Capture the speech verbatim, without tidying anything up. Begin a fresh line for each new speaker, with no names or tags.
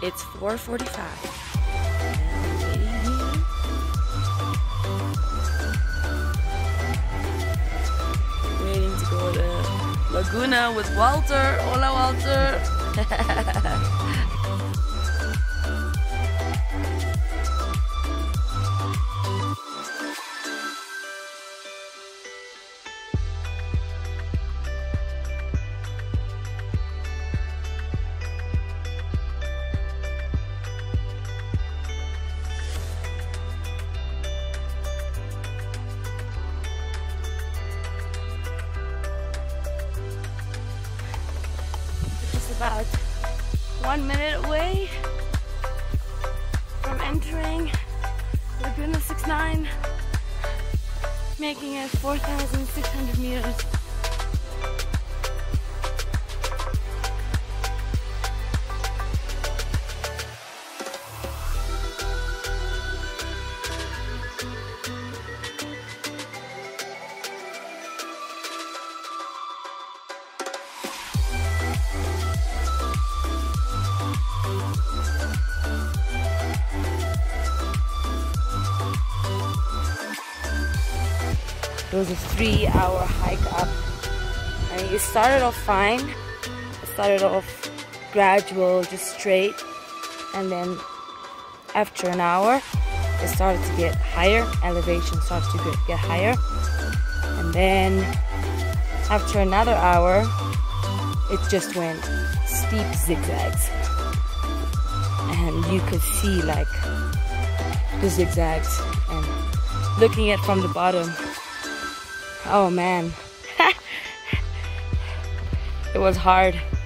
It's four forty-five. Waiting to go to Laguna with Walter. Hola, Walter. About one minute away from entering Laguna sixty-nine, making it four thousand six hundred meters. It was a three hour hike up, and it started off fine. It started off gradual, just straight, and then after an hour it started to get higher, elevation started to get, get higher, and then after another hour it just went steep zigzags, and you could see like the zigzags, and looking at from the bottom, oh man, it was hard.